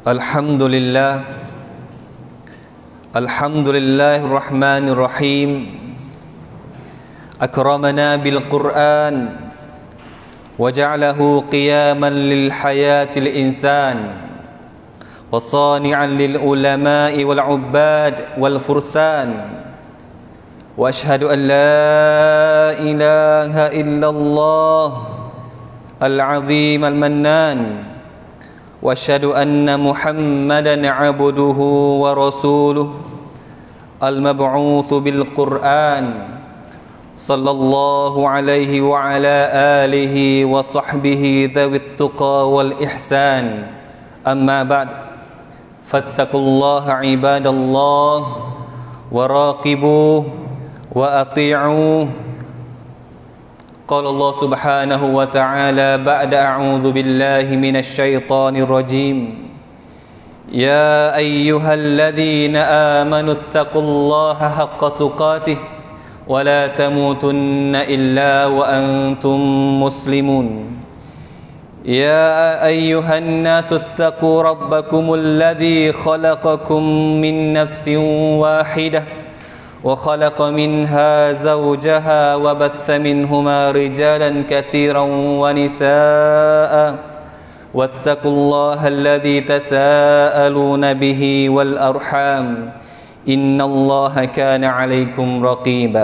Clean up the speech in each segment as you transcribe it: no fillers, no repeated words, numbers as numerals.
Alhamdulillah, Alhamdulillahirrahmanirrahim. Akramana bil Qur'an wa ja'alahu qiyaman lil hayatil insan wa sani'an lil ulama'i wal 'ubbad wal fursan. Wa ashhadu an la ilaha illallah al-'azim al-mannan. Wa asyhadu anna Muhammadan 'abduhu wa rasuluh al-mab'utsu bil Qur'an sallallahu alaihi wa ala alihi wa sahbihi dhawit tuqa wal ihsan. Amma ba'd, fattaqullaha ibadallah wa raqibuh wa ati'uh. Qala Allah subhanahu wa ta'ala ba'da a'udzu billahi minasy syaithanir rajim. Ya ayyuhalladzina amanu taqullaha haqqa tuqatih wa la tamutunna illa wa antum muslimun. Ya ayyuhan nasu taqu rabbakumul ladzi khalaqakum min nafsin wahidah وخلق منها زوجها وبث منهما رجالا كثيرا ونساء واتقوا الله الذي تساءلون به والأرحام إن الله كان عليكم رقيبا.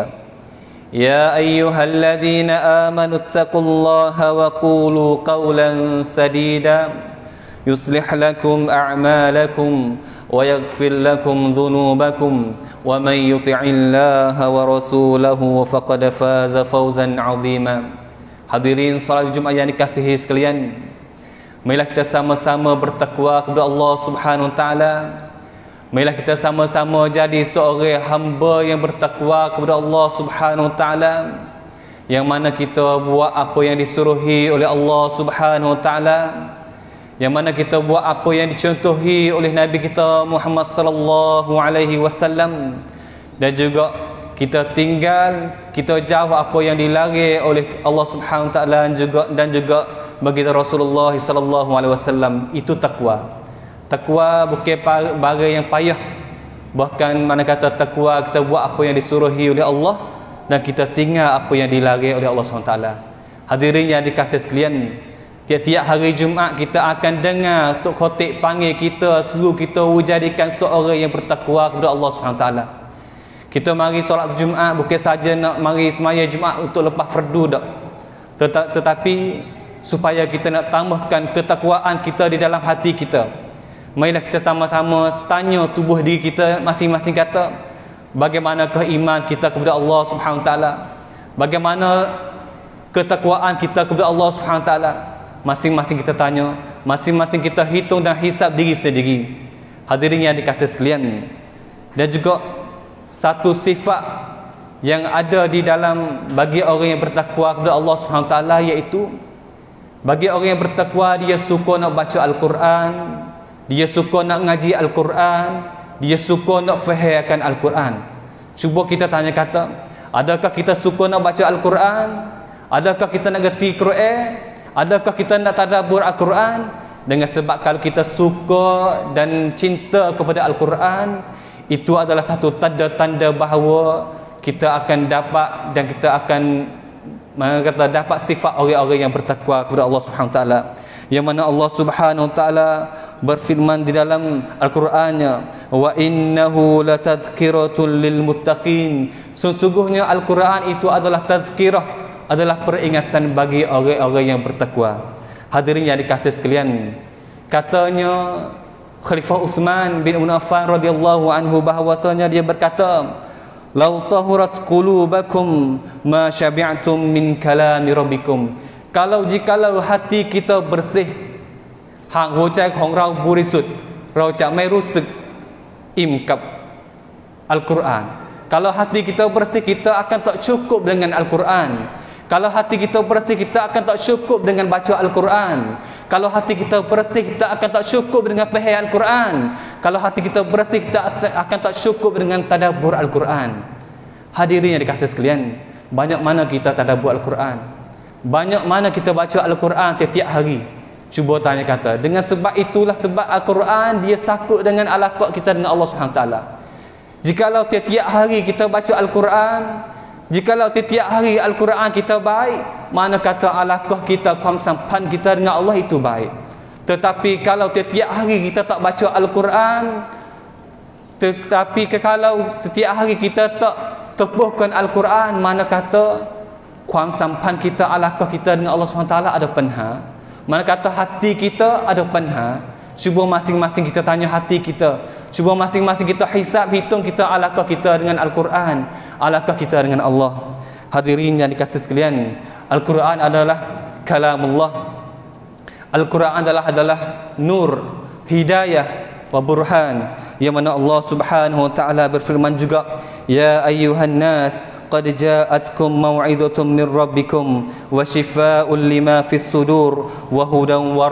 يا أيها الذين آمنوا اتقوا الله وقولوا قولا سديدا يصلح لكم أعمالكم ويغفر لكم ذنوبكم ومن يطع الله ورسوله فقد فاز فوزا عظيما. Hadirin salat Jumaat yang dikasihi sekalian, marilah kita sama-sama bertakwa kepada Allah Subhanahu wa taala. Marilah kita sama-sama jadi seorang hamba yang bertakwa kepada Allah Subhanahu wa taala, yang mana kita buat apa yang disuruhi oleh Allah Subhanahu wa taala, yang mana kita buat apa yang dicontohi oleh Nabi kita Muhammad sallallahu alaihi wasallam, dan juga kita tinggal, kita jauh apa yang dilarang oleh Allah Subhanahu wa taala dan juga baginda Rasulullah sallallahu alaihi wasallam. Itu takwa. Takwa bukan barang yang payah. Bahkan mana kata takwa, kita buat apa yang disuruhi oleh Allah dan kita tinggal apa yang dilarang oleh Allah Subhanahu wa taala. Hadirin yang dikasihi sekalian, tiap-tiap hari Jumaat kita akan dengar Tok Khotib panggil kita, suruh kita jadikan seorang yang bertakwa kepada Allah SWT. Kita mari solat Jumaat bukan saja nak mari semaya Jumaat untuk lepas fardu dak. Tetapi supaya kita nak tambahkan ketakwaan kita di dalam hati kita. Marilah kita sama-sama tanya tubuh diri kita masing-masing, kata bagaimanakah iman kita kepada Allah SWT? Bagaimana ketakwaan kita kepada Allah SWT? Masing-masing kita tanya, masing-masing kita hitung dan hisap diri sendiri. Hadirin yang dikasihi sekalian, dan juga satu sifat yang ada di dalam bagi orang yang bertakwa kepada Allah SWT, iaitu bagi orang yang bertakwa, dia suka nak baca Al-Quran, dia suka nak ngaji Al-Quran, dia suka nak fahamkan Al-Quran. Cuba kita tanya, kata adakah kita suka nak baca Al-Quran? Adakah kita nak gerti Quran? Adakah kita nak tadabbur Al-Quran? Dengan sebab kalau kita suka dan cinta kepada Al-Quran, itu adalah satu tanda-tanda bahawa kita akan dapat dan kita akan dapat sifat orang-orang yang bertakwa kepada Allah Subhanahu wa taala. Yang mana Allah Subhanahu wa taala berfirman di dalam Al-Qurannya, wa innahu latadhkiratun lil muttaqin. Sesungguhnya Al-Quran itu adalah tazkirah, adalah peringatan bagi orang-orang yang bertakwa. Hadirin yang dikasihi sekalian, katanya Khalifah Uthman bin Affan radhiyallahu anhu bahwasanya dia berkata, "Lau tahurat qulubakum ma syabi'tum min kalami rabbikum." Jikalau hati kita bersih, hang หัวใจของเราบริสุทธิ์เราจะไม่รู้สึกอิ่มกับ Al-Quran. Kalau hati kita bersih, kita akan tak cukup dengan Al-Quran. Kalau hati kita bersih, kita akan tak cukup dengan baca Al-Quran. Kalau hati kita bersih, kita akan tak cukup dengan faham Al-Quran. Kalau hati kita bersih, kita akan tak cukup dengan tadabbur Al-Quran. Hadirin yang dikasihi sekalian, banyak mana kita tadabbur Al-Quran, banyak mana kita baca Al-Quran tiap-tiap hari. Cuba tanya kata, dengan sebab itulah sebab Al-Quran dia sakut dengan alaqah kita dengan Allah Subhanahu taala. Jikalau tiap-tiap hari kita baca Al-Quran, jikalau tiap-tiap hari Al-Quran kita baik, mana kata alaqah kita, faham sampan kita dengan Allah itu baik. Tetapi kalau tiap-tiap hari kita tak baca Al-Quran, kalau tiap hari kita tak tepuhkan Al-Quran, mana kata faham sampan kita, alaqah kita dengan Allah Subhanahu taala ada penha. Mana kata hati kita ada penha. Cuba masing-masing kita tanya hati kita. Cuba masing-masing kita hisab, hitung kita alaqah kita dengan Al-Quran, alaqah kita dengan Allah. Hadirin yang dikasihi sekalian, Al-Quran adalah kalamullah. Al-Quran adalah nur, hidayah wa burhan, yang mana Allah Subhanahu wa taala berfirman juga, ya ayyuhan nas qad ja'atkum mau'izatun min rabbikum wa shifaa'un lima fis sudur wa hudan wa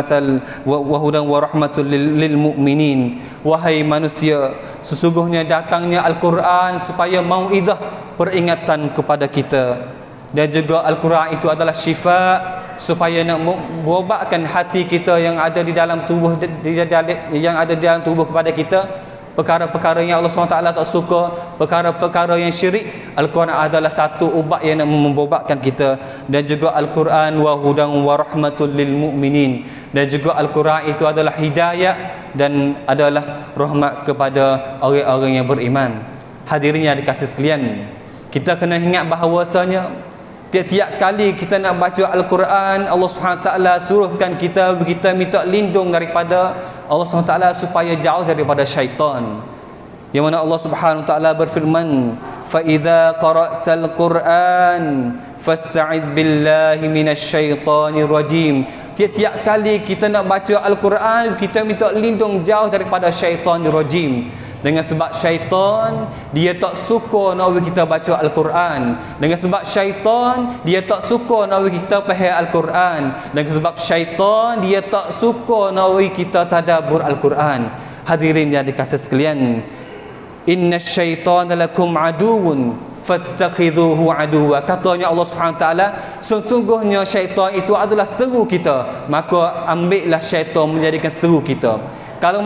rahmatul lil mu'minin. Wahai manusia, sesungguhnya datangnya Al-Quran supaya mau'izah, peringatan kepada kita, dan juga Al-Quran itu adalah syifa, supaya nak berobatkan hati kita yang ada di dalam tubuh, yang ada di dalam tubuh kepada kita, perkara-perkara yang Allah SWT tak suka, perkara-perkara yang syirik. Al-Quran adalah satu ubat yang nak memberobatkan kita. Dan juga Al-Quran wa hudan wa rahmatul lil mu'minin, dan juga Al-Quran itu adalah hidayah dan adalah rahmat kepada orang-orang yang beriman. Hadirin yang dikasihi sekalian, kita kena ingat bahawasanya tiap-tiap kali kita nak baca Al-Quran, Allah SWT suruhkan kita minta lindung daripada Allah SWT supaya jauh daripada syaitan. Yang mana Allah SWT berfirman, فَإِذَا قَرَأْتَ الْقُرْآنِ فَاسْتَعِذْ بِاللَّهِ مِنَ الشَّيْطَانِ الرَّجِيمِ. Tiap-tiap kali kita nak baca Al-Quran, kita minta lindung jauh daripada syaitan rajim. Dengan sebab syaitan dia tak suka nak kita baca Al-Quran. Dengan sebab syaitan dia tak suka nak kita faham Al-Quran. Dengan sebab syaitan dia tak suka nak kita tadabbur Al-Quran. Hadirin yang dikasihi sekalian, inna syaitana lakum aduun fattakhidhuhu aduwa. Katanya Allah Subhanahu taala, sesungguhnya syaitan itu adalah seteru kita, maka ambillah syaitan menjadikan seteru kita. Kalau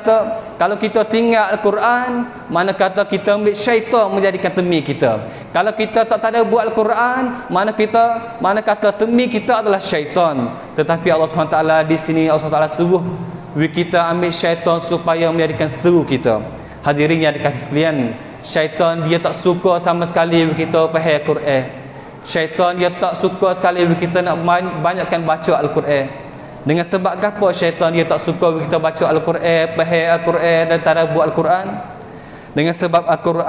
kita tinggal Al-Quran, mana kata kita ambil syaitan menjadikan temi kita. Kalau kita tak ada buat Al-Quran, mana kata temi kita adalah syaitan. Tetapi Allah SWT di sini, Allah SWT suruh kita ambil syaitan supaya menjadikan seteru kita. Hadirin yang dikasihi sekalian, syaitan dia tak suka sama sekali kita faham Al-Quran. Syaitan dia tak suka sekali kita nak banyakkan baca Al-Quran. Dengan sebab apa syaitan dia tak suka kita baca Al-Quran, faham Al-Quran dan tadabbur Al-Quran? Dengan sebab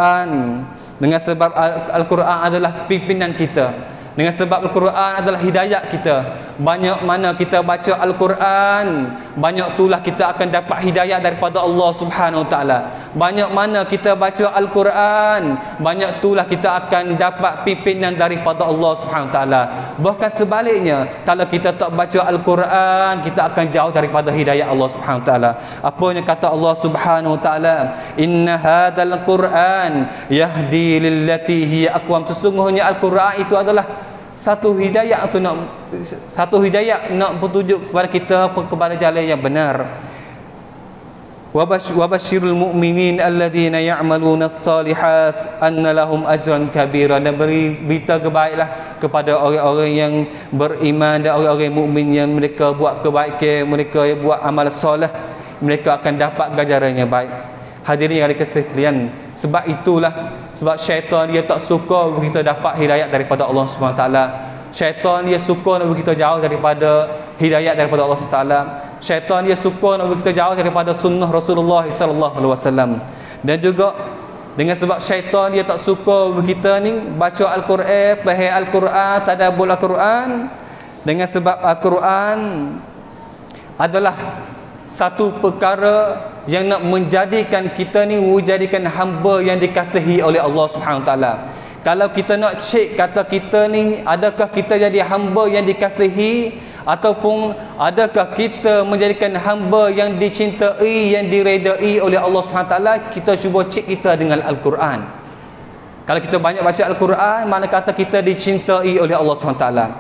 Al-Quran adalah pimpinan kita. Dengan sebab Al-Quran adalah hidayat kita. Banyak mana kita baca Al-Quran, banyak itulah kita akan dapat hidayat daripada Allah Subhanahu Wa Taala. Banyak mana kita baca Al-Quran, banyak itulah kita akan dapat pimpinan daripada Allah Subhanahu Wa Taala. Bahkan sebaliknya, kalau kita tak baca Al-Quran, kita akan jauh daripada hidayat Allah Subhanahu Wa Taala. Apa yang kata Allah Subhanahu Wa Taala, inna hadzal Quran yahdi lillati hiya aqwam. Sesungguhnya Al-Quran itu adalah satu hidayah nak petunjuk kepada kita kepada jalan yang benar. Wabashirul mu'minin alladzina ya'maluna as-salihat anna lahum ajran kabira. Dan beri berita kebaiklah kepada orang-orang yang beriman dan orang-orang mukmin yang mereka buat kebaikan, mereka buat amal soleh, mereka akan dapat ganjaran yang baik. Hadirin yang dikasihi sekalian, sebab syaitan dia tak suka kita dapat hidayat daripada Allah Subhanahu taala. Syaitan dia suka nak kita jauh daripada hidayat daripada Allah Subhanahu taala. Syaitan dia suka nak kita jauh daripada sunnah Rasulullah sallallahu alaihi wasallam. Dan juga dengan sebab syaitan dia tak suka kita ni baca Al-Quran, faham Al-Quran, tadabbur Al-Quran. Dengan sebab Al-Quran adalah satu perkara yang nak menjadikan kita ni menjadikan hamba yang dikasihi oleh Allah Subhanahu taala. Kalau kita nak cek kata kita ni, adakah kita jadi hamba yang dikasihi ataupun adakah kita menjadikan hamba yang dicintai, yang diredai oleh Allah Subhanahu taala, kita cuba cek kita dengan Al-Quran. Kalau kita banyak baca Al-Quran, mana kata kita dicintai oleh Allah Subhanahu taala.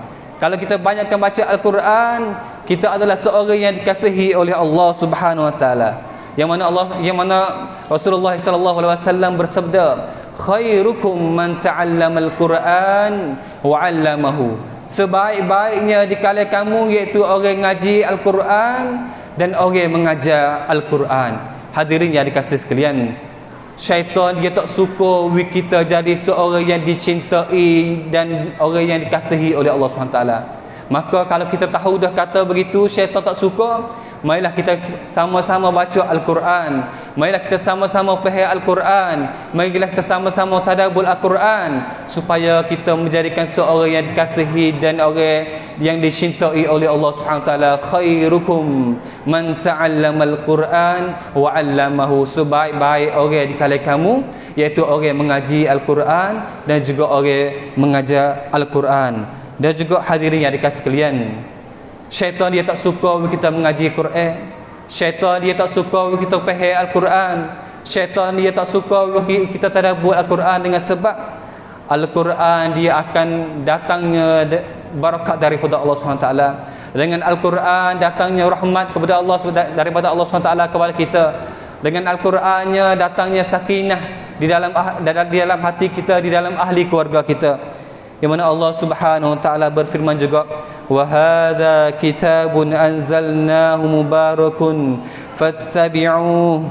Kalau kita banyakkan baca Al-Quran, kita adalah seorang yang dikasihi oleh Allah Subhanahu Wa Taala. Yang mana Rasulullah sallallahu alaihi wasallam bersabda, khairukum man ta'allama al-Quran wa 'allamahu. Sebaik-baiknya di kalangan kamu iaitu orang ngaji Al-Quran dan orang mengajar Al-Quran. Hadirin yang dikasihi sekalian, syaitan dia tak suka kita jadi seorang yang dicintai dan orang yang dikasihi oleh Allah SWT. Maka kalau kita tahu dah kata begitu, syaitan tak suka, marilah kita sama-sama baca Al-Quran, marilah kita sama-sama faham Al-Quran, marilah kita sama-sama tadabbur Al-Quran, supaya kita menjadikan seorang yang dikasihi dan orang yang dicintai oleh Allah Subhanahu Wa Taala. Khairukum man ta'allama Al-Quran wa 'allamahu. Sebaik-baik orang di kalangan kamu iaitu orang mengaji Al-Quran dan juga orang mengajar Al-Quran. Dan juga hadirin yang dikasihi sekalian, syaitan dia tak suka kita mengaji Quran, syaitan dia tak suka kita faham Al-Quran, syaitan dia tak suka kita tadabbur Al-Quran, dengan sebab Al-Quran dia akan datangnya barakat daripada Allah SWT. Dengan Al-Quran datangnya rahmat kepada Allah, daripada Allah SWT kepada kita. Dengan Al-Qurannya datangnya sakinah di dalam hati kita, di dalam ahli keluarga kita. Yang mana Allah Subhanahu Wa Taala berfirman juga, wa hadza kitabun anzalnahu mubarakun fattabi'uhu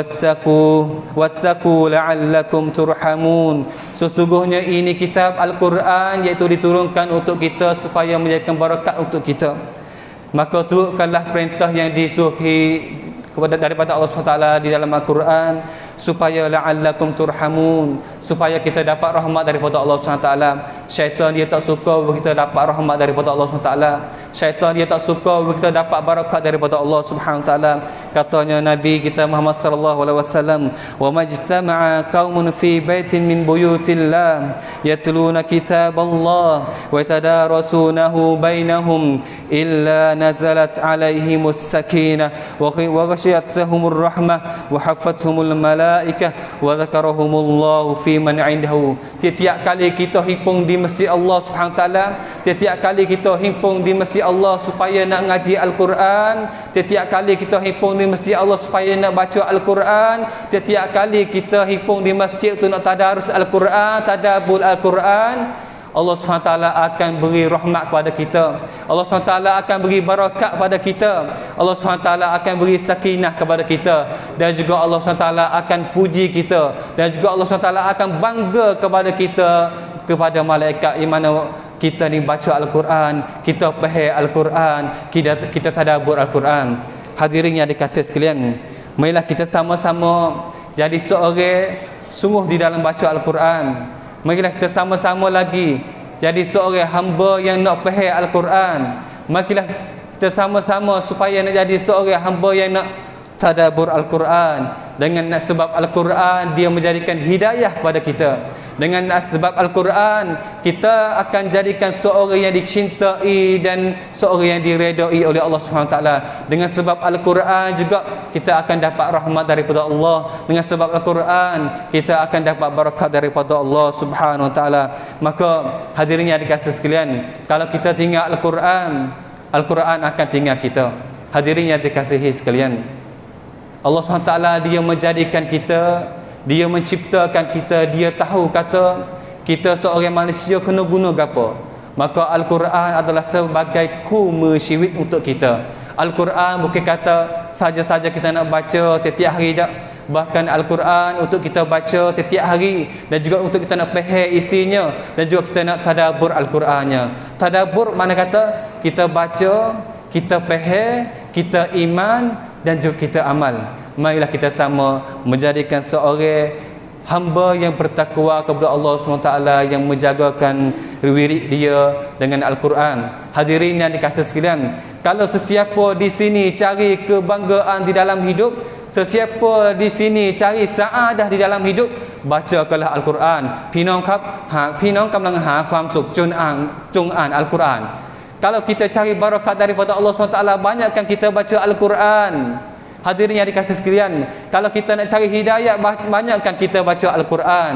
wattaqu la'allakum turhamun. Sesungguhnya ini kitab Al-Quran, iaitu diturunkan untuk kita supaya menjadikan barakat untuk kita. Maka turutkanlah perintah yang disuruhi daripada Allah SWT di dalam Al-Quran, supaya la'allakum turhamun, supaya kita dapat rahmat daripada Allah SWT. Syaitan dia tak suka kita dapat rahmat daripada Allah SWT. Syaitan dia tak suka kita dapat barakat daripada Allah Subhanahu Wa Taala. Katanya Nabi kita Muhammad sallallahu alaihi wasallam, wa majtama'a qaumun fi baitin min buyutillah yatluna kitaballah wa yatadarasunahu bainahum illa nazalat alaihimus sakinah wa ghashiyatuhumur rahmah wa haffathumul malaikah wa dzakarahumullahu fi man 'indahu. Tiap-tiap kali kita himpun di masjid Allah Subhanahu Wa Taala, tiap-tiap kali kita himpun di masjid Allah supaya nak ngaji Al-Quran, tiap-tiap kali kita himpun di masjid Allah supaya nak baca Al-Quran, tiap-tiap kali kita himpun di masjid untuk nak tadarus Al-Quran, tadabbur Al-Quran, Allah SWT akan beri rahmat kepada kita, Allah SWT akan beri barakat kepada kita, Allah SWT akan beri sakinah kepada kita, dan juga Allah SWT akan puji kita, dan juga Allah SWT akan bangga kepada kita, kepada malaikat, yang mana kita ni baca Al-Quran, kita faham Al-Quran, kita tadabbur Al-Quran. Hadirin yang dikasihi sekalian, marilah kita sama-sama jadi seorang sungguh di dalam baca Al-Quran. Marilah kita sama-sama lagi jadi seorang hamba yang nak faham Al-Quran. Marilah kita sama-sama supaya nak jadi seorang hamba yang nak tadabbur Al-Quran. Dengan sebab Al-Quran dia menjadikan hidayah kepada kita. Dengan sebab Al-Quran kita akan jadikan seorang yang dicintai dan seorang yang diredai oleh Allah SWT. Dengan sebab Al-Quran juga kita akan dapat rahmat daripada Allah. Dengan sebab Al-Quran kita akan dapat barakat daripada Allah SWT. Maka hadirin yang dikasihi sekalian, kalau kita tinggal Al-Quran, Al-Quran akan tinggal kita. Hadirin yang dikasihi sekalian, Allah SWT dia menjadikan kita, dia menciptakan kita, dia tahu kata kita seorang manusia kena guna apa. Maka Al-Quran adalah sebagai kumusyiwit untuk kita. Al-Quran bukan kata saja-saja kita nak baca setiap hari tak. Bahkan Al-Quran untuk kita baca setiap hari, dan juga untuk kita nak faham isinya, dan juga kita nak tadabbur Al-Qurannya. Tadabbur mana kata kita baca, kita faham, kita iman, dan juga kita amal. Marilah kita sama menjadikan seorang hamba yang bertakwa kepada Allah SWT, yang menjagakan wirid dia dengan Al-Quran. Hadirin yang dikasihi sekalian, kalau sesiapa di sini cari kebanggaan di dalam hidup, sesiapa di sini cari saadah di dalam hidup, bacakanlah Al-Quran. พี่น้องครับหากพี่น้องกำลังหาความสุขจงอ่าน Al-Quran. Kalau kita cari barakat daripada Allah SWT, banyakkan kita baca Al-Quran. Hadirin yang dikasihi sekalian, kalau kita nak cari hidayah, banyakkan kita baca Al-Quran.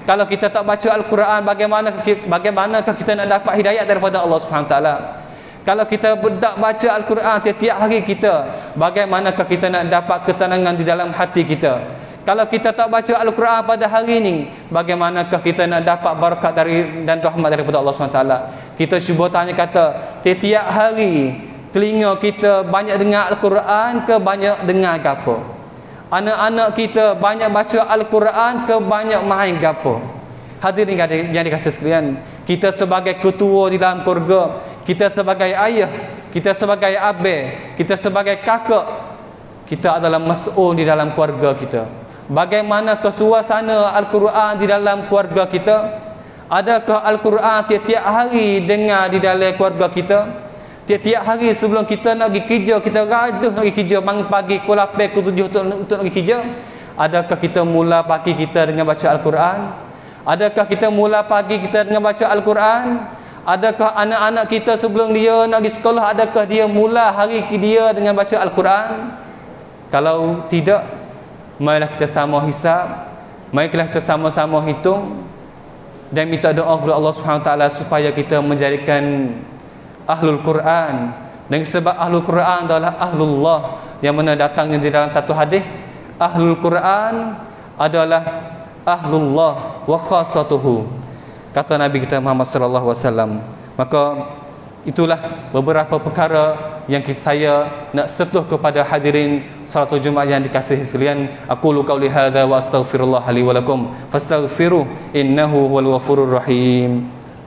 Kalau kita tak baca Al-Quran, bagaimanakah kita nak dapat hidayah daripada Allah Subhanahu Wa Taala? Kalau kita tak baca Al-Quran tiap-tiap hari kita, bagaimanakah kita nak dapat ketenangan di dalam hati kita? Kalau kita tak baca Al-Quran pada hari ini, bagaimanakah kita nak dapat barakat dari dan rahmat daripada Allah SWT? Kita cuba tanya kata, tiap-tiap hari telinga kita banyak dengar Al-Quran ke banyak dengar gapo? Anak-anak kita banyak baca Al-Quran ke banyak main gapo? Hadirin yang dikasihi sekalian, kita sebagai ketua di dalam keluarga, kita sebagai ayah, kita sebagai abang, kita sebagai kakak, kita adalah mas'ul di dalam keluarga kita. Bagaimana suasana Al-Quran di dalam keluarga kita? Adakah Al-Quran tiap-tiap hari dengar di dalam keluarga kita? Tiap-tiap hari sebelum kita nak pergi kerja, kita gaduh nak pergi kerja, bangun pagi pukul 8, pukul 7 untuk nak pergi kerja. Adakah kita mula pagi kita dengan baca Al-Quran? Adakah kita mula pagi kita dengan baca Al-Quran? Adakah anak-anak kita sebelum dia nak pergi sekolah, adakah dia mula hari dia dengan baca Al-Quran? Kalau tidak, marilah kita sama hisab, marilah kita sama-sama hitung dan minta doa kepada Allah Subhanahu Wa Taala supaya kita menjadikan Ahlul Quran. Dan sebab Ahlul Quran adalah Ahlullah, yang mana datangnya di dalam satu hadis, Ahlul Quran adalah Ahlullah wa khassatuhu, kata Nabi kita Muhammad sallallahu alaihi wasallam. Maka itulah beberapa perkara yang saya nak sentuh kepada hadirin salatul Jumaat yang dikasihi sekalian. Aqulu qauli hadza wa astaghfirullah li wa lakum fastaghfiruh innahu huwal ghafurur rahim.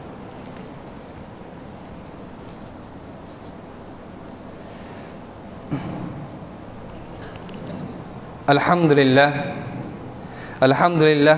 Alhamdulillah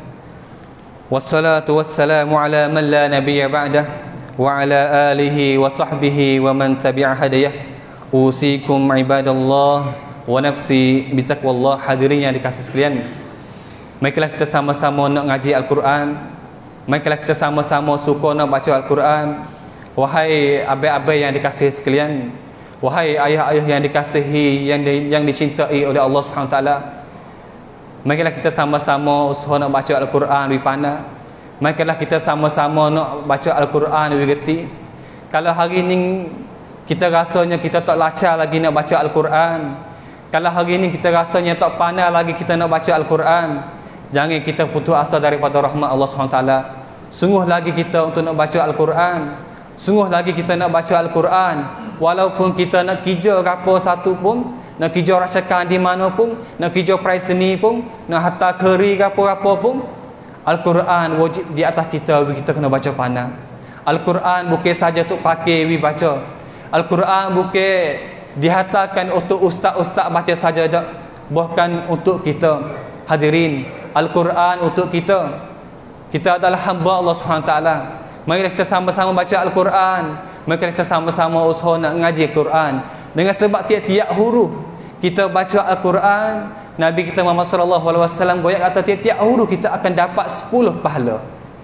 wassalatu wassalamu ala man la nabiyya ba'dah wa ala alihi wa sahbihi wa man tabi'a hadayah. Usikum ibadallah wa nafsi bitaqwallah. Hadirin yang dikasihi sekalian, marilah kita sama-sama nak ngaji Al-Quran, marilah kita sama-sama suka nak baca Al-Quran. Wahai abai-abai yang dikasihi sekalian, wahai ayah-ayah yang dikasihi, yang dicintai oleh Allah Subhanahu Wa Taala, marilah kita sama-sama usaha nak baca Al-Quran lebih pandai. Marilah kita sama-sama nak baca Al-Quran lebih reti. Kalau hari ini kita rasanya kita tak lancar lagi nak baca Al-Quran, kalau hari ini kita rasanya tak pandai lagi kita nak baca Al-Quran, jangan kita putus asa daripada rahmat Allah SWT. Sungguh lagi kita untuk nak baca Al-Quran, sungguh lagi kita nak baca Al-Quran. Walaupun kita nak kerja apa satu pun, nak kerja rasakan di mana pun, nak kerja praiseni pun, nak hantar keri apa-apa pun, Al-Quran wajib di atas kita, kita kena baca pandai. Al-Quran bukan saja untuk pakai we baca. Al-Quran bukan dihantarkan untuk ustaz-ustaz baca saja dak, bahkan untuk kita. Hadirin, Al-Quran untuk kita. Kita adalah hamba Allah SWT. Mari kita sama-sama baca Al-Quran, mari kita sama-sama usaha nak ngaji Al-Quran. Dengan sebab tiap-tiap huruf kita baca Al-Quran, Nabi kita Muhammad sallallahu alaihi wasallam goyak kata tiap-tiap huruf kita akan dapat 10 pahala.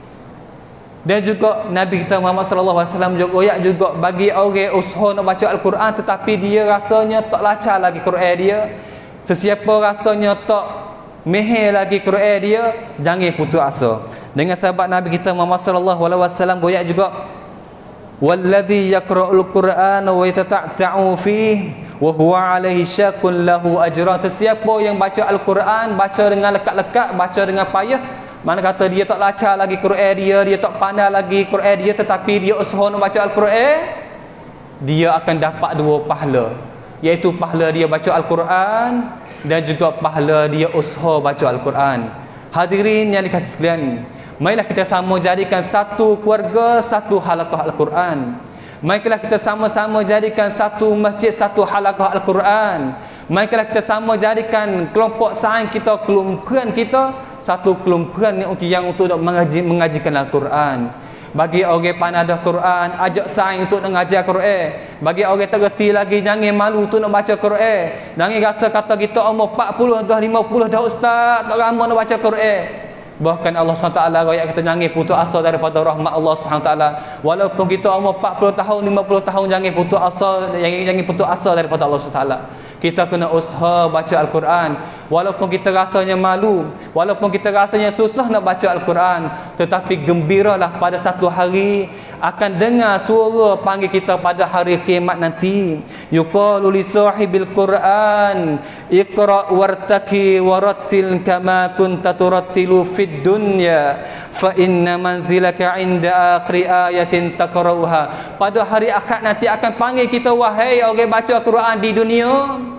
Dan juga Nabi kita Muhammad sallallahu alaihi wasallam juga goyak juga bagi orang usaha nak baca Al-Quran tetapi dia rasanya tak lancar lagi Quran dia, sesiapa rasanya tak mehel lagi Quran dia, jangan putus asa. Dengan sahabat Nabi kita Muhammad sallallahu alaihi wasallam goyak juga, walladzi yaqra'ul Qur'ana wa yatata'u fihi wa huwa 'alaihi syaqqun lahu ajran. Sesiapa yang baca Al-Quran, baca dengan lekat-lekat, baca dengan payah, mana kata dia tak lancar lagi Quran dia tak pandai lagi Quran dia, tetapi dia usaha nak baca Al-Quran, dia akan dapat 2 pahala, iaitu pahala dia baca Al-Quran dan juga pahala dia usaha baca Al-Quran. Hadirin yang dikasihi sekalian, marilah kita sama jadikan satu keluarga, satu halaqah Al-Quran. Marilah kita sama-sama jadikan satu masjid, satu halaqah Al-Quran. Marilah kita sama jadikan kelompok saing kita, kelumpuan kita, satu kelumpuan yang untuk mengajikan Al-Quran. Bagi orang pandai dah Quran, ajak saing untuk nak ngajar Quran. Bagi orang tak reti lagi, jangan malu untuk nak baca Quran. Jangan rasa kata kita umur 40 dah 50 dah ustaz, tak ramai nak baca Quran. Bahkan Allah SWT royak kita jangan putus asa daripada rahmat Allah SWT. Walaupun kita umur 40 tahun, 50 tahun, jangan putus asa daripada Allah SWT. Kita kena usaha baca Al-Quran. Walaupun kita rasanya malu, walaupun kita rasanya susah nak baca Al-Quran, tetapi gembiralah pada satu hari akan dengar suara panggil kita pada hari kiamat nanti. Yuqalu li sahibil Quran iqra wartaqi warattil kama kunta turattilu fid dunya fa inna manzilaka inda akhir ayatin taqra'uha. Pada hari akhirat nanti akan panggil kita, wahai orang baca Al-Quran di dunia,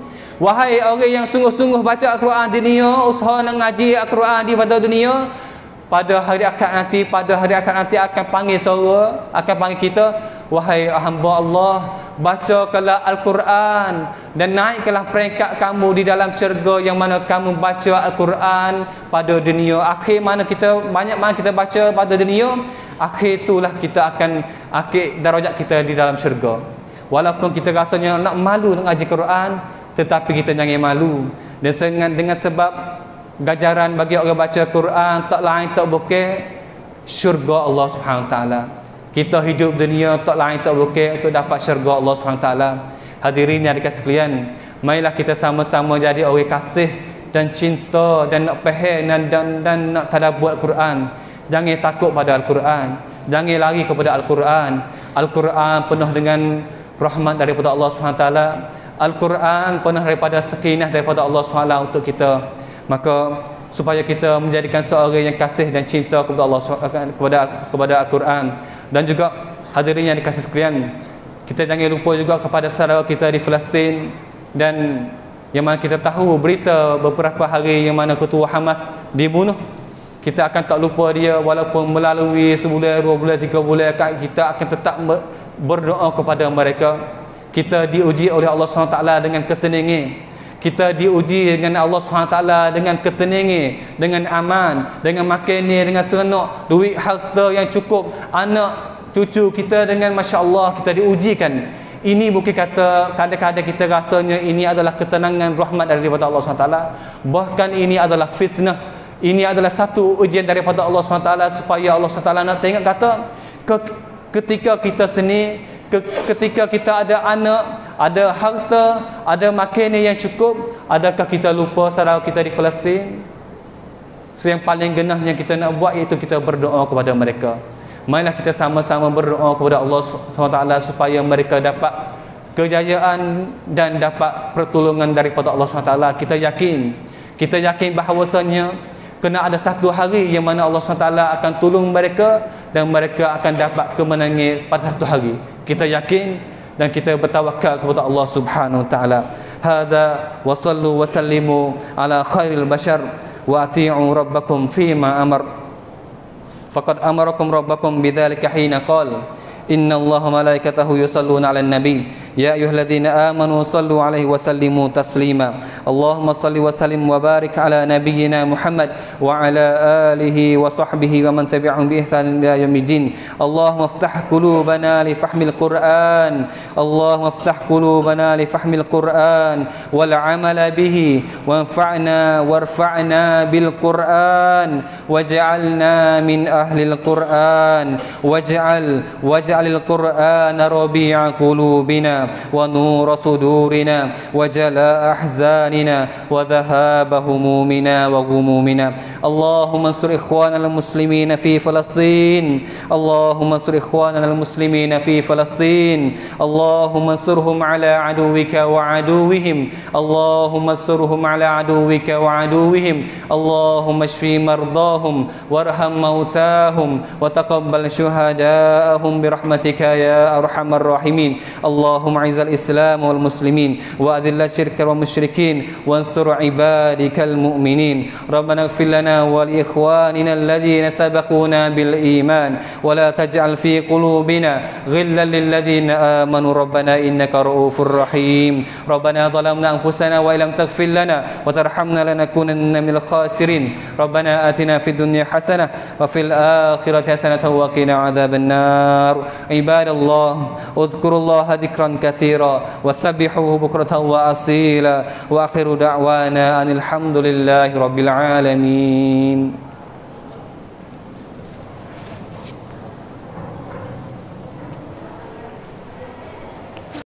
wahai orang yang sungguh-sungguh baca Al-Quran di dunia, usaha nak ngaji Al-Quran di pada dunia, pada hari akhirat nanti akan panggil suara, akan panggil kita, wahai hamba Allah, bacakanlah Al-Quran dan naikkanlah peringkat kamu di dalam syurga yang mana kamu baca Al-Quran pada dunia. Akhir mana kita baca pada dunia, akhir itulah kita akan akhir darajat kita di dalam syurga. Walaupun kita rasanya nak malu nak ngaji Quran, tetapi kita jangan malu. Dan dengan sebab ganjaran bagi orang baca Quran tak lain tak bukan syurga Allah Subhanahu Wa Taala. Kita hidup dunia tak lain tak bukan untuk dapat syurga Allah Subhanahu Wa Taala. Hadirin yang dikasihi sekalian, marilah kita sama-sama jadi orang kasih dan cinta dan nak faham dan nak tadabbur Al-Quran. Jangan takut pada Al-Quran, jangan lari kepada Al-Quran. Al-Quran penuh dengan rahmat daripada Allah Subhanahu Wa Taala. Al-Quran penuh daripada sakinah daripada Allah Subhanahu Wa Taala untuk kita. Maka supaya kita menjadikan seorang yang kasih dan cinta kepada Allah, kepada Al-Quran. Dan juga hadirin yang dikasihi sekalian, kita jangan lupa juga kepada saudara kita di Palestin, dan yang mana kita tahu berita beberapa hari yang mana ketua Hamas dibunuh. Kita akan tak lupa dia, walaupun melalui sebulan, 2 bulan, 3 bulan, kita akan tetap berdoa kepada mereka. Kita diuji oleh Allah SWT dengan kesenangan. Kita diuji dengan Allah SWT dengan ketenangan, dengan aman, dengan makan ni, dengan serenok, duit harta yang cukup, anak cucu kita dengan Masya Allah, kita diujikan. Ini bukan kata kadang-kadang kita rasanya ini adalah ketenangan rahmat daripada Allah SWT. Bahkan ini adalah fitnah. Ini adalah satu ujian daripada Allah SWT, supaya Allah SWT nak tengok kata ketika kita seni, ketika kita ada anak, ada harta, ada makanan yang cukup, adakah kita lupa saudara kita di Palestin? So yang paling genah yang kita nak buat iaitu kita berdoa kepada mereka. Marilah kita sama-sama berdoa kepada Allah SWT supaya mereka dapat kejayaan dan dapat pertolongan daripada Allah SWT. Kita yakin bahawasanya kena ada satu hari yang mana Allah SWT akan tolong mereka dan mereka akan dapat kemenangan pada satu hari. Kita yakin dan kita bertawakal kepada Allah Subhanahu Wa Taala. Hadza wa sallu wa sallimu ala khairil bashar wa ati'u rabbakum fima amar. Faqad amarakum rabbakum bidzalika hina qala inna Allaha malaikatahu yusalluna 'alan nabi ya ayyuhalladzina amanu sallu 'alaihi wa sallimu taslima. Allahumma salli wa sallim wa barik ala nabiyyina Muhammad wa ala alihi wa sahbihi wa man tabi'ahum bi ihsan ila yaumiddin. Allahumma iftah qulubana li fahmil Qur'an. Allahumma iftah qulubana li fahmil Qur'an wal 'amala bihi wanfa'na warfa'na bil Qur'an waj'alna min ahli al-Qur'an waj'al القرآن ربيع قلوبنا ونور صدورنا وجلاء أحزاننا وذهاب همومنا وغمومنا. اللهم انصر إخواننا المسلمين في فلسطين. اللهم انصر إخواننا المسلمين في فلسطين. اللهم انصرهم على عدوك وعدوهم. اللهم انصرهم على عدوك وعدوهم. اللهم اشف مرضاهم وارحم موتاهم وتقبل شهداءهم برحمتك يا أرحم الراحمين. اللهم أعز الإسلام والمسلمين وأذل الشرك والمشركين وانصر عبادك المؤمنين. ربنا اغفر لنا ولإخواننا الذين سبقونا بالإيمان ولا تجعل في قلوبنا غلا للذين آمنوا ربنا إنك رؤوف رحيم. ربنا ظلمنا أنفسنا وإن لم تغفر لنا وترحمنا لنكونن من الخاسرين. ربنا آتنا في الدنيا حسنة وفي الآخرة حسنة وقنا عذاب النار. عباد الله اذكروا الله ذكرا كثيرا وسبحوه بكرة وأصيلا وآخر دعوانا أن الحمد لله رب العالمين.